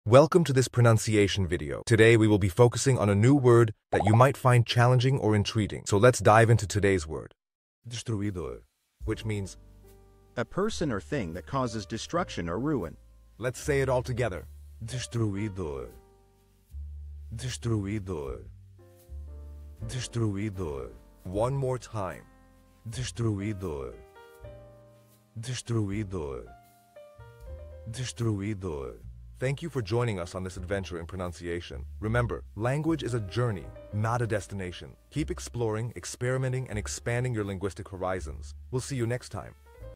Welcome to this pronunciation video. Today we will be focusing on a new word that you might find challenging or intriguing. So let's dive into today's word. Destruidor, which means a person or thing that causes destruction or ruin. let's say it all together. Destruidor. Destruidor. Destruidor. One more time. Destruidor. Destruidor. Destruidor. Thank you for joining us on this adventure in pronunciation. Remember, language is a journey, not a destination. Keep exploring, experimenting, and expanding your linguistic horizons. We'll see you next time.